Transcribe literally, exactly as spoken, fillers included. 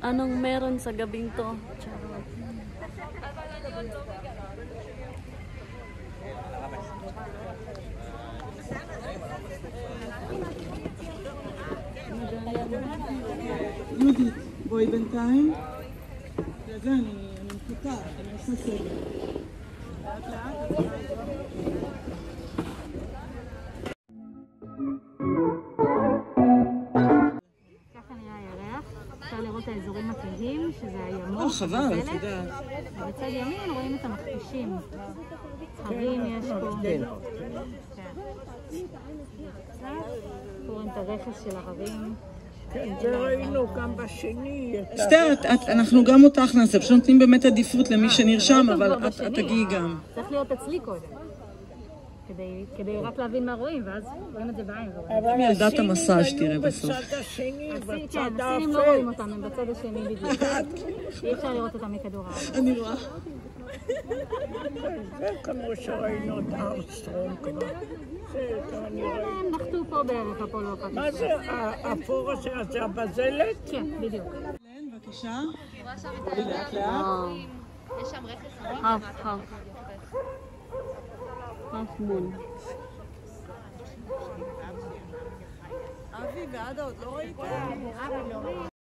Anong meron sa gabing to? Charot. יהודית, בואי בינתיים. זה אני מפותח, אני עושה סדר. לאט לאט. ככה נראה הירח. אפשר לראות את האזורים הכהים, שזה הימות. חבל, את יודעת. ובצד ימין רואים את המכפישים. הרים יש פה. כן. פה רואים את הרכס של הרים. כן, זה ראינו גם בשני. אסתר, אנחנו גם אותך נעשה, פשוט נותנים באמת עדיפות למי שנרשם, אבל את תגיעי גם. צריך להיות אצלי קודם. כדי רק להבין מה רואים, ואז רואים את זה בעין. גם ילדת המסאז' תראה בסוף. בצד השני, בצד הסינים האפל. לא רואים אותם, הם בצד השני בדיוק. אי אפשר לראות אותם מכדור הארץ. אני רואה. זה כמו שראינו את ארמסטרונג כבר. זה, אני רואה. הם נחתו פה בערך, אפולו אחת. מה זה, האפור הזה, זה הבזלת? כן, בדיוק. בבקשה. לאט לאט. יש שם רכס הרים. האף, האף. האף מון. אבי ועדה עוד לא ראית?